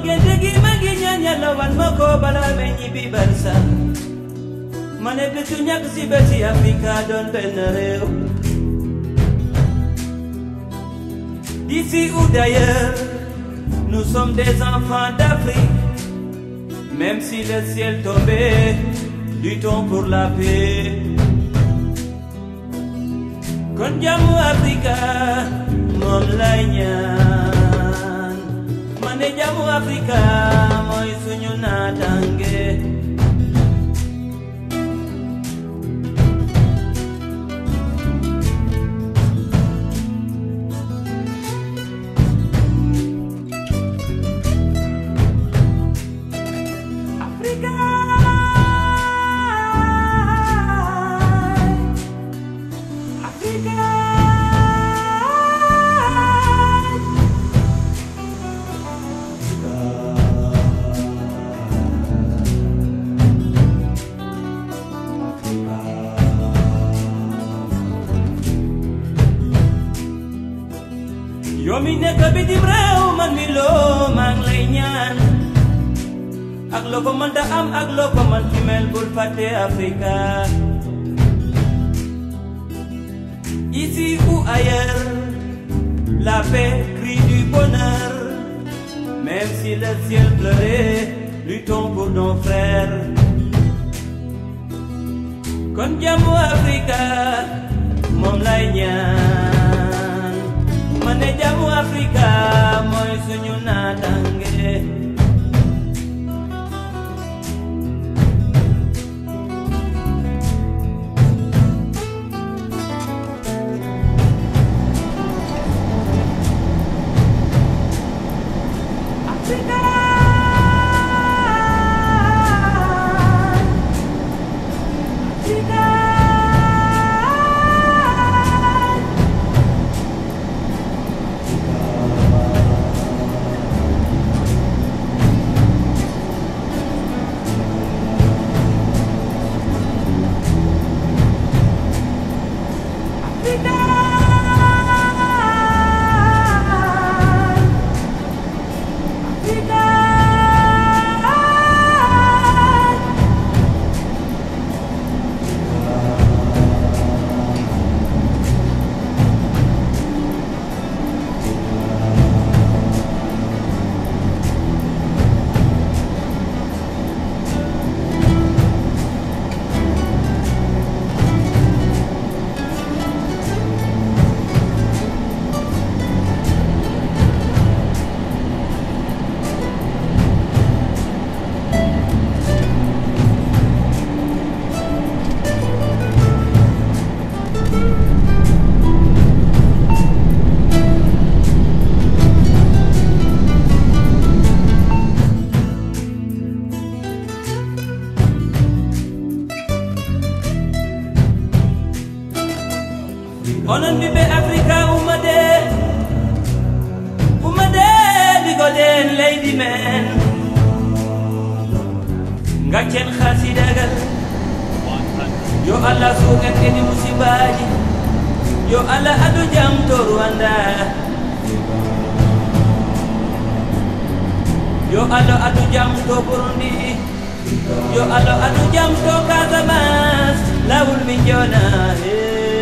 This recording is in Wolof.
gente gi magi ñaan yàlla wan ma ko bala me ñibbi barsa ma ne bésu ñàkk si bési Afrika doon benn réew. D'ici ou d'ailleurs, nous sommes des enfants d'Afrique. Même si le ciel tombait, luttons pour la paix. Kon jàmmu Afrika moom lay ñaan ma ne jàmmu Afrika mooy suñu naataange. Yo mi nekk bitim réew man mi loo maa ngi lay ñaan ak loo ko mënta am ak loo ko mën fi mel bul fàtte Afrika. Ici ou ailleurs, la paix crie du bonheur. Même si le ciel pleurait, luttons pour nos frères. Kon jàmmu Afrika moom lay ñaan ma ne jàmmu Afrika mooy suñu naataange. Onon ɓiɓɓe Afrika ummade digoɗen leydi men gaccen hasidagal yo Allah suuken kedi musibaji yo Allah adu jam to Rwanda yo Allah adu jam to Burundi yo Allah adu jam to Casamance lawol min jona